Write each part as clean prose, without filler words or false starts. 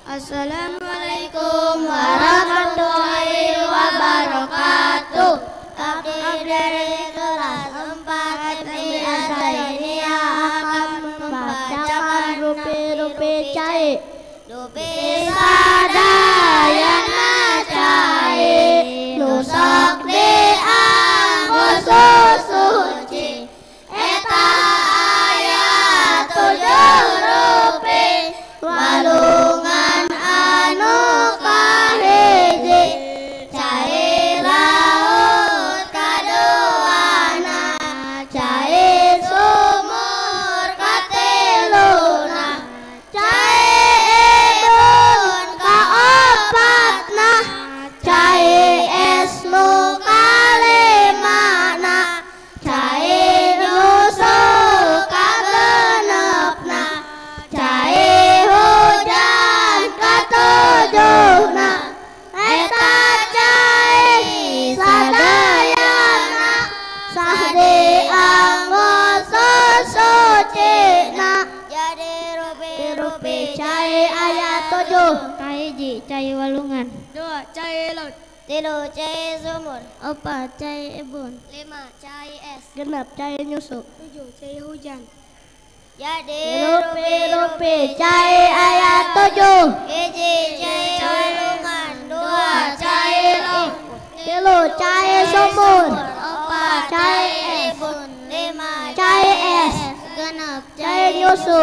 Assalamualaikum warahmatullahi wabarakatuh. Akhir dari kelas 4 biasa ini akan membacakan rupi-rupi cai. Rupi sadayana cai, nusak di anggo suci. Eta ayat 7 rupi walungan anu kahiji, cai laut kaduana, cai sumur katiluna, cai ibun kaopatna, cai esmu kalimana, cai nusu kagenepna, cai hujan katujuhna. Eta cai sadayana sahdi anggo susucina. Jadi rupi-rupi cai ayat 7. Kahiji cai walungan, 2 cai laut, 3 cai sumur, 4 cai ibun, 5 cai es, 6 cai nyusu, 7 cai hujan. Jadi rupi-rupi cai ayat 7. Hiji cai walungan, 2 cai laut, 3 cai sumur, 4 cai ibun, 5 cai es, 6 cai nyusu,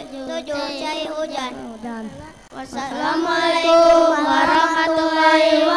7 cai hujan. Wassalamualaikum warahmatullahi wabarakatuh.